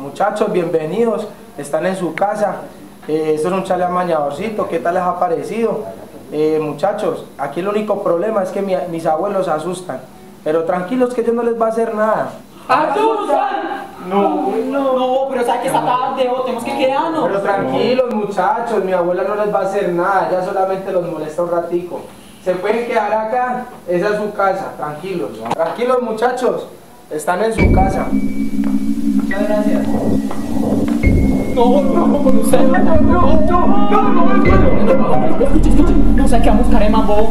Muchachos, bienvenidos, están en su casa. Esto es un chale amañadorcito, ¿qué tal les ha parecido? Muchachos, aquí el único problema es que mis abuelos se asustan, pero tranquilos que yo no les va a hacer nada. ¡Asustan! No, pero ¿sabes que esta tarde tenemos que quedarnos? Pero tranquilos muchachos, mi abuela no les va a hacer nada, ella solamente los molesta un ratico. Se pueden quedar acá, esa es su casa, tranquilos. Tranquilos muchachos, están en su casa. Muchas gracias. No, con usted. No sé qué vamos a buscar en Mambo.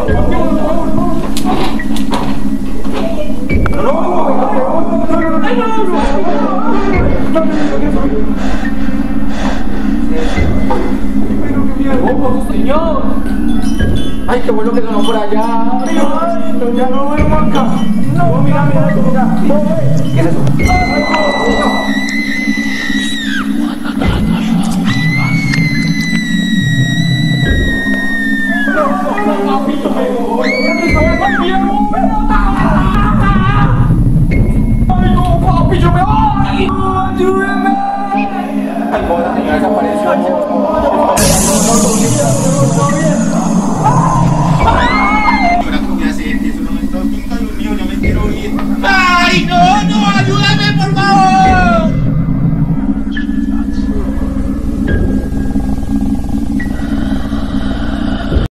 Señor. Ay, qué bueno que sonó por allá. No, acá. No, mira. ¿Qué es eso? ¡Ay, no, papi, yo me voy! ¡Ayúdeme! ¡Ay, no, la señora desapareció! Ahora, ¿cómo me hace? Eso no me está pintando, yo me quiero ir. ¡Ay, no! ¡Ayúdame!